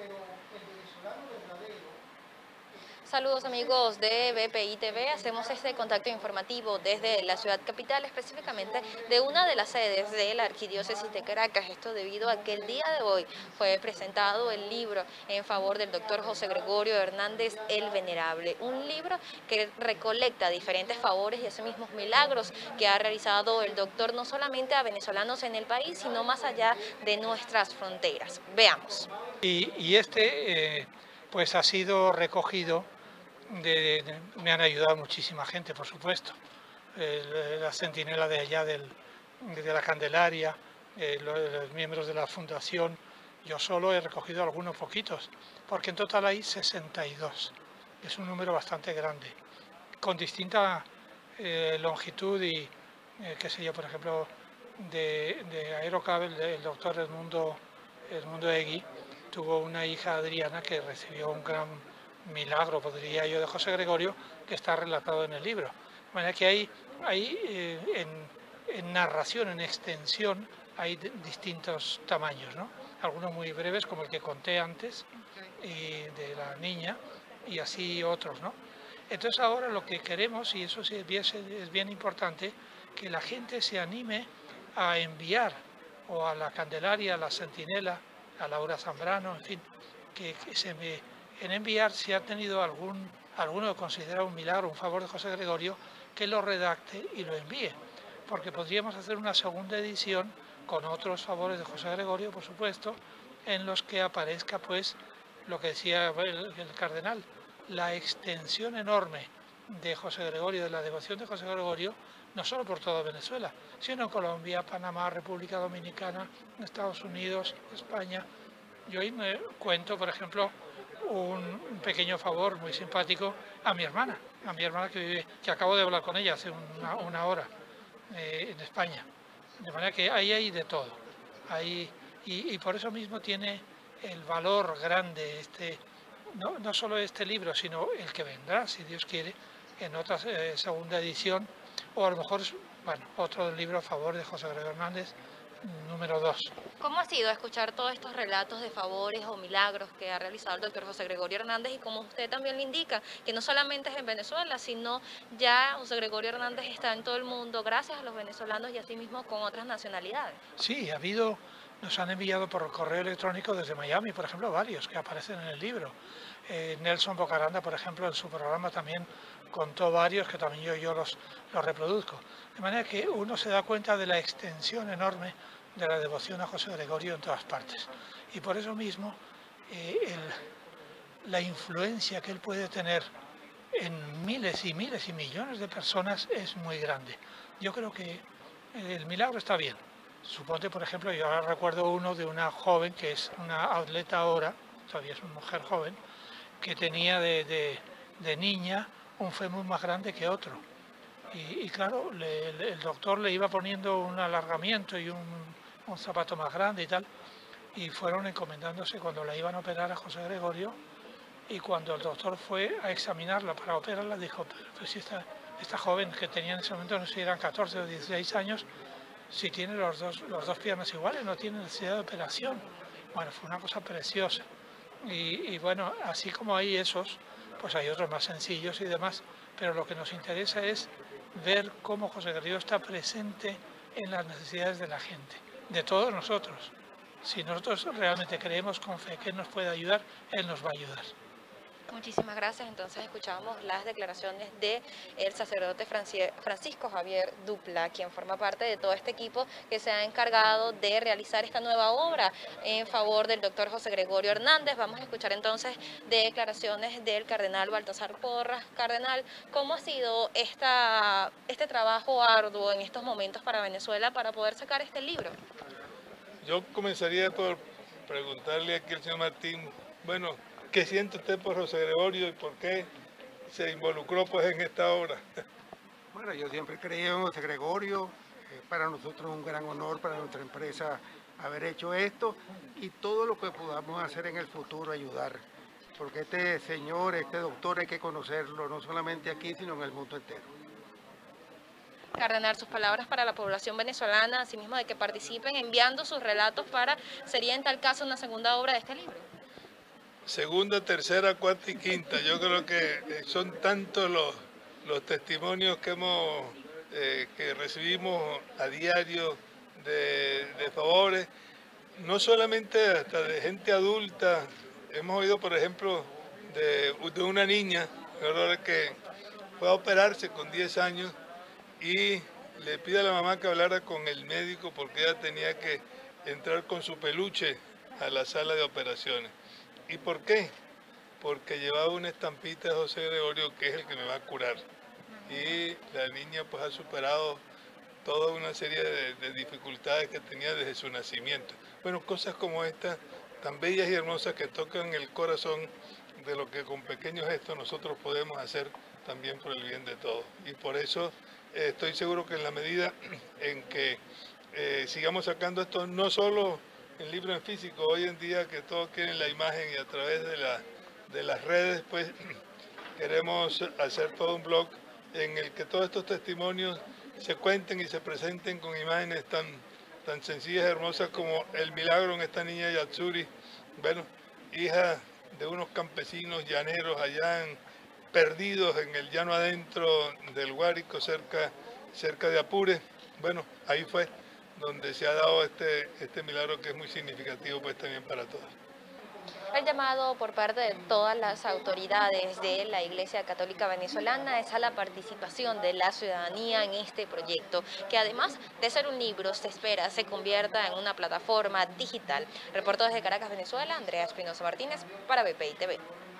Saludos amigos de BPI TV, hacemos este contacto informativo desde la ciudad capital, específicamente de una de las sedes de la Arquidiócesis de Caracas. Esto debido a que el día de hoy fue presentado el libro en favor del doctor José Gregorio Hernández el Venerable, un libro que recolecta diferentes favores y asimismo milagros que ha realizado el doctor no solamente a venezolanos en el país, sino más allá de nuestras fronteras. Veamos. Pues ha sido recogido. Me han ayudado muchísima gente, por supuesto. La centinela de allá de la Candelaria, los miembros de la fundación. Yo solo he recogido algunos poquitos, porque en total hay 62. Es un número bastante grande, con distinta longitud y, qué sé yo, por ejemplo, de Aerocable, el doctor Edmundo Egui tuvo una hija, Adriana, que recibió un gran milagro, podría yo, de José Gregorio, que está relatado en el libro. De manera que en narración, en extensión, hay distintos tamaños, ¿no? Algunos muy breves, como el que conté antes, de la niña, y así otros, ¿no? Entonces ahora lo que queremos, y eso sí es bien importante, que la gente se anime a enviar, o a la Candelaria, a la Centinela, a Laura Zambrano, en fin, en enviar, si ha tenido alguno que considera un milagro, un favor de José Gregorio, que lo redacte y lo envíe. Porque podríamos hacer una segunda edición con otros favores de José Gregorio, por supuesto, en los que aparezca, pues, lo que decía el cardenal, la extensión enorme de José Gregorio, de la devoción de José Gregorio, no solo por toda Venezuela, sino en Colombia, Panamá, República Dominicana, Estados Unidos, España. Yo hoy me cuento, por ejemplo, un pequeño favor muy simpático a mi hermana que acabo de hablar con ella hace una hora en España. De manera que ahí hay de todo. Y por eso mismo tiene el valor grande no solo este libro, sino el que vendrá, si Dios quiere, en otra segunda edición, o a lo mejor, bueno, otro libro a favor de José Gregorio Hernández, número 2. ¿Cómo ha sido escuchar todos estos relatos de favores o milagros que ha realizado el doctor José Gregorio Hernández? Y como usted también le indica, que no solamente es en Venezuela, sino ya José Gregorio Hernández está en todo el mundo, gracias a los venezolanos y asimismo con otras nacionalidades. Sí, nos han enviado por correo electrónico desde Miami, por ejemplo, varios que aparecen en el libro. Nelson Bocaranda, por ejemplo, en su programa también contó varios que también yo los reproduzco. De manera que uno se da cuenta de la extensión enorme de la devoción a José Gregorio en todas partes. Y por eso mismo la influencia que él puede tener en miles y miles y millones de personas es muy grande. Yo creo que el milagro está bien. Suponte, por ejemplo, yo ahora recuerdo uno de una joven que es una atleta ahora, todavía es una mujer joven, que tenía de niña un fémur más grande que otro. Y claro, el doctor le iba poniendo un alargamiento y un zapato más grande y tal, y fueron encomendándose cuando la iban a operar a José Gregorio, y cuando el doctor fue a examinarla para operarla, dijo, pero si esta joven que tenía en ese momento, no sé si eran 14 o 16 años, si tiene los dos piernas iguales, no tiene necesidad de operación. Bueno, fue una cosa preciosa. Y bueno, así como hay esos, pues hay otros más sencillos y demás, pero lo que nos interesa es ver cómo José Gregorio está presente en las necesidades de la gente, de todos nosotros. Si nosotros realmente creemos con fe que Él nos puede ayudar, Él nos va a ayudar. Muchísimas gracias. Entonces escuchamos las declaraciones de el sacerdote Francisco Javier Dupla, quien forma parte de todo este equipo que se ha encargado de realizar esta nueva obra en favor del doctor José Gregorio Hernández. Vamos a escuchar entonces declaraciones del cardenal Baltasar Porras. Cardenal, ¿cómo ha sido este trabajo arduo en estos momentos para Venezuela para poder sacar este libro? Yo comenzaría por preguntarle aquí al señor Martín, bueno, ¿qué siente usted por José Gregorio y por qué se involucró pues en esta obra? Bueno, yo siempre creí en José Gregorio, para nosotros es un gran honor, para nuestra empresa haber hecho esto y todo lo que podamos hacer en el futuro ayudar, porque este señor, este doctor hay que conocerlo, no solamente aquí, sino en el mundo entero. Cardenal, sus palabras para la población venezolana, asimismo de que participen enviando sus relatos sería en tal caso una segunda obra de este libro. segunda, tercera, cuarta y quinta. Yo creo que son tantos los testimonios que recibimos a diario de favores, no solamente hasta de gente adulta. Hemos oído, por ejemplo, de una niña, ¿verdad?, que fue a operarse con 10 años y le pide a la mamá que hablara con el médico porque ella tenía que entrar con su peluche a la sala de operaciones. ¿Y por qué? Porque llevaba una estampita de José Gregorio, que es el que me va a curar. Y la niña pues ha superado toda una serie de dificultades que tenía desde su nacimiento. Bueno, cosas como estas, tan bellas y hermosas, que tocan el corazón de lo que con pequeños gestos nosotros podemos hacer también por el bien de todos. Y por eso estoy seguro que en la medida en que sigamos sacando esto, no solo en libro en físico, hoy en día que todos quieren la imagen y a través de las redes, pues queremos hacer todo un blog en el que todos estos testimonios se cuenten y se presenten con imágenes tan sencillas y hermosas como el milagro en esta niña Yatsuri, bueno, hija de unos campesinos llaneros allá perdidos en el llano adentro del Guárico, cerca de Apure. Bueno, ahí fue donde se ha dado este milagro, que es muy significativo pues también para todos. El llamado por parte de todas las autoridades de la Iglesia Católica Venezolana es a la participación de la ciudadanía en este proyecto, que además de ser un libro, se espera se convierta en una plataforma digital. Reportó desde Caracas, Venezuela, Andrea Espinosa Martínez para BPI TV.